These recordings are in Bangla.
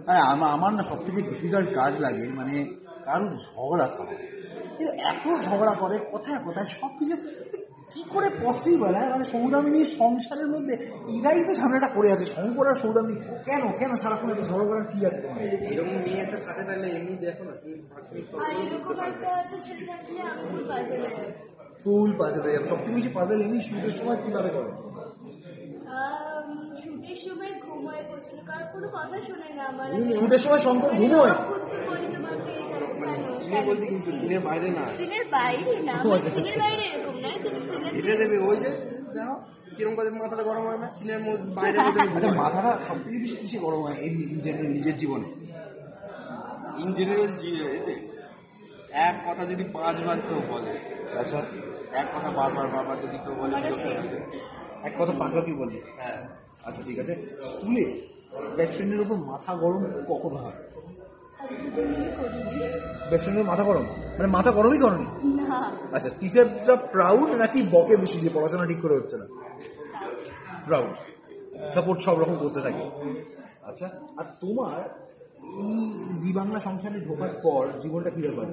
হ্যাঁ, আমার না সব থেকে ডিফিকাল্ট কাজ লাগে মানে কারোর ঝগড়া থাকা। কিন্তু এত ঝগড়া করে কথায় কথায় সব কিছু কি করে পসিবল? হ্যাঁ, মানে সৌদামিনীর সংসারের মধ্যে এরাই তো ঝামেলাটা করে আছে, শঙ্কর আর সৌদামিনী। কেন কেন সারাক্ষণ এত ঝগড়া করার কি আছে তোমার? এরকম মেয়ে একটা সাথে থাকলে এমনি দেখো না, তুমি 5 মিনিট ফুল পাজেল হয়ে যাবে। সবথেকে বেশি পাজেল এমনি শুটের সময় কিভাবে করে? শুটের সময় ঘুমোয় প্রচন্ড, কারণ কোনো কথা শোনে না আমার। শুটের সময় শঙ্কর ঘুমোয়? সিনে বলছি, কিন্তু সিনের বাইরে না। সিনের বাইরে না, সিনের বাইরে এরকম না, কিন্তু সিনের এটা দেবে ওই যে দেখো কিরকম করে মাথাটা গরম হয় না সিনের বাইরে মধ্যে। আচ্ছা, মাথাটা সব থেকে বেশি কিসে গরম হয় ইন জেনারেল নিজের জীবনে? ইন জেনারেল এতে এক কথা যদি 5 বার কেউ বলে, আচ্ছা, এক কথা বারবার যদি কেউ বলে, এক কথা পাকড়া কি বললি? হ্যাঁ। আচ্ছা ঠিক আছে, স্কুলে বেস্ট ফ্রেন্ডের উপর মাথা গরম কখন হয়? বেস্ট ফ্রেন্ডের মাথা গরম মানে মাথা গরমই করনি? না। আচ্ছা, টিচারটা প্রাউড নাকি বকে বেশি যে পড়াশোনা ঠিক করে হচ্ছে না? প্রাউড, সাপোর্ট সব রকম করতে থাকে। আচ্ছা, আর তোমার এই জি বাংলা সংসারে ঢোকার পর জীবনটা কি ব্যাপার?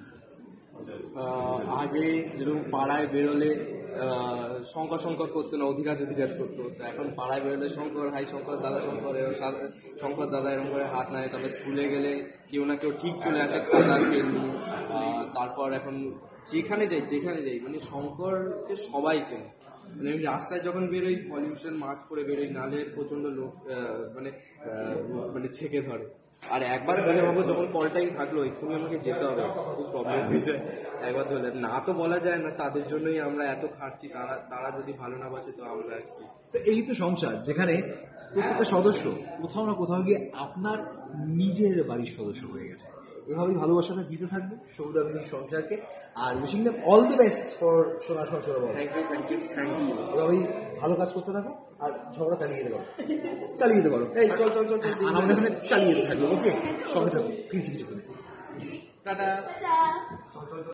আগে যেরকম পাড়ায় বেরোলে শঙ্কর করতো না, অধিকাজ করতো। এখন পাড়ায় বেরোলে শঙ্কর, হাই শঙ্কর, দাদা শঙ্কর, শঙ্কর দাদা এরকম করে হাত নেয়। তবে স্কুলে গেলে কেউ না কেউ ঠিক চলে আসে খাতা পেন নিয়ে। তারপর এখন যেখানে যাই মানে শঙ্করকে সবাই চেনে। মানে আমি রাস্তায় যখন বেরোই পলিউশন মাস্ক পরে বেরোই, নালে প্রচন্ড লোক মানে ছেঁকে ধরে। আর একবার ধরে ভাবো যখন কল টাইম থাকলো এক্ষুনি আমাকে যেতে হবে, খুব প্রবলেম হয়ে যায়। একবার ধরলে না তো বলা যায় না, তাদের জন্যই আমরা এত খাটছি। তারা যদি ভালো না বাসে তো আমরা কি? তো এই তো সংসার, যেখানে প্রত্যেকটা সদস্য কোথাও না কোথাও গিয়ে আপনার নিজের বাড়ির সদস্য হয়ে গেছে। এভাবেই ভালোবাসাটা দিতে থাকবে সৌদামিনীর সংসারকে। আর wishing them all the best for সোনার সংসার। Thank you. এভাবেই ভালো কাজ করতে থাকো আর ঝগড়া চালিয়ে যেতে পারো। এই চল আমাদের এখানে চালিয়ে যেতে থাকবে। ওকে, সঙ্গে থাকো, কিছু করে। টাটা।